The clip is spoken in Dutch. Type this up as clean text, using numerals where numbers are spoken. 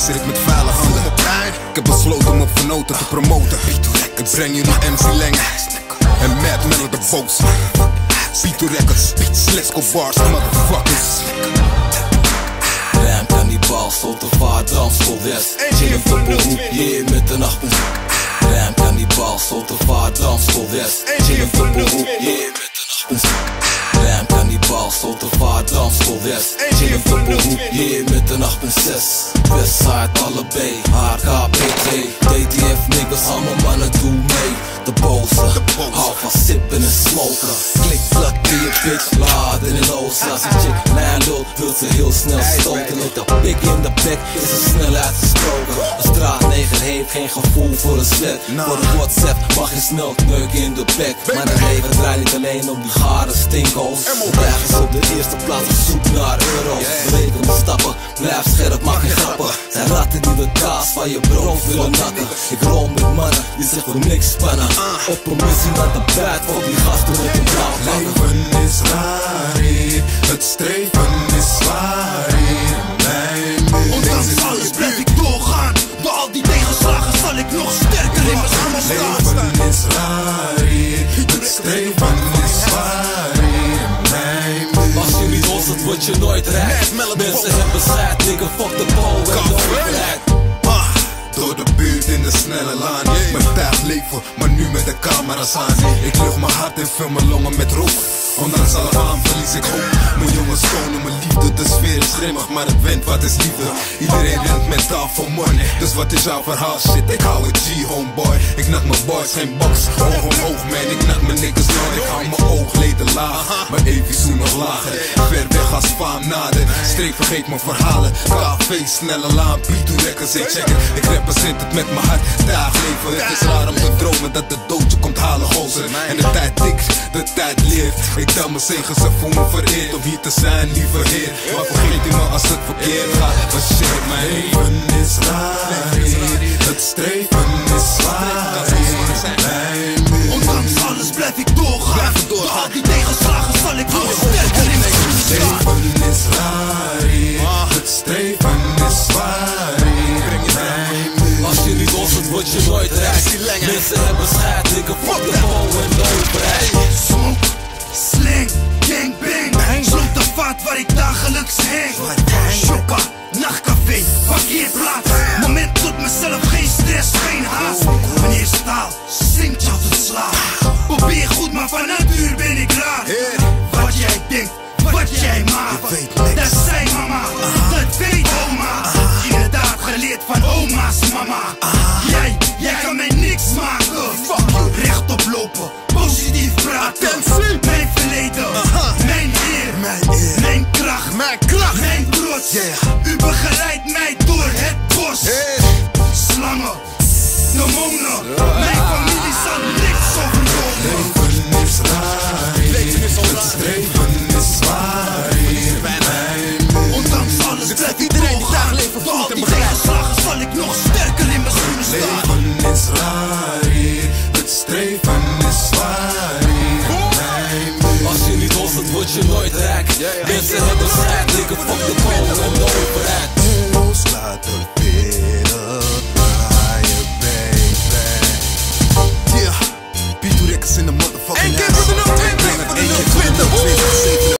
deze rit met vuile handen. Ik heb besloten om op vernoten te promoten. Ik breng jullie MC Leng en Mad Metal de boos. Pito Records, Lesco Bars, motherfuckers. Ram Cannibal, Slotervaart, Damschool West. Chillen voor beroep, hier met de nacht. Ram Cannibal, Slotervaart, Damschool West. Chillen voor beroep, hier met de nacht. Ram Cannibal, Slotervaart, Damschool West. Chillen voor beroep, hier met de 8.6. Westside, allebei, HKPT. DTF niggas, allemaal mannen, doe mee. De boze, hou van sippen en smoken. Klik, plak, die je bitch, laden in ozen. Als een chick mij lult, wil ze heel snel stoten. Met de pik in de bek is ze snel uitgesproken. Een straatneger heeft geen gevoel voor een slet. Voor een WhatsApp mag je snel kneuken in de bek. Maar de leven draait niet alleen om die gare stinkhoos. Ergens op de eerste plaats op zoek naar euro's. Bewegen de stappen, blijf scherp, maak geen grappen. Zijn ratten die de kaas van je brood willen nakken. Ik rol met mannen die zich voor niks spannen. Op een missie naar de buit voor die gasten met een blauw pakken. Leven is raar hier, het streven is zwaar hier. Ondanks alles blijf ik doorgaan. Door al die tegenslagen zal ik nog sterker in mijn schoenen staan. Leven is raar hier, het streven is zwaar hier. Als je niet hosselt word je nooit rijk. Mensen hebben scheid, nigga, fuck de bal en de overheid. Door de buurt in de snelle laan. Mijn tijd leven, maar nu met de camera's aan. Ik lucht mijn hart en vul mijn longen met rook. Ondanks alle aan verlies ik hoop. Mijn jongens tonen mijn liefde, de sfeer is grimmig, maar het wint, wat is liefde? Iedereen rent mentaal voor money, dus wat is jouw verhaal? Shit, ik hou het G, homeboy. Ik nak mijn boys, geen box, hoog omhoog man. Ik nak mijn niggas nooit, ik hou mijn oogleden laag. Mijn EV's nog lager, ver weg als faam nader. Streek vergeet mijn verhalen, KV, snelle laan, Pito Records, hey check it. Ik represent het met mijn hart, dagleven. Het is raar om te dromen dat de dood je komt halen, gozer. En de tijd tikt, de tijd leert. Ik tel mijn zegens en voel me vereerd om hier te zijn, lieve heer. Maar vergeet u me als het verkeerd gaat. Maar shit, mijn leven is raar hier. Het streven is zwaar hier. Ondanks alles blijf ik doorgaan. Door al die tegenslagen zal ik nog sterker in mijn schoenen staan. Leven is raar hier. Het streven is zwaar hier. Als je niet hosselt word je nooit rijk. Mensen hebben scheid, nigga, fuck de bal en de overheid. Smoke, slang, gangbang. Sloot de vaart waar ik dagelijks hang. Shoppa, nachtcafé, parkeerplaats. Moment tot mezelf, geen stress, geen haast. Meneer Staal, zingt jou tot slaap. Probeer goed, maar van natuur ben ik raar. Wat jij denkt, wat jij maakt, dat zei mama, dat weet oma. Inderdaad geleerd van oma's mama. Jij kan mij niks maken. Rechtop lopen, positief praten. Mijn verleden, mijn eer, mijn kracht, mijn trots. U begeleidt mij door het bos. Slangen, demonen, mijn familie zal niks overkomen. Leven is raar hier. Het streven is zwaar hier. Ondanks alles blijf ik doorgaan. Door al die tegenslagen zal ik nog sterker in mijn schoenen staan. Leven is raar hier. Het streven is zwaar hier. Als je niet hosselt word je nooit rijk. Mensen hebben scheid, nigga, fuck de bal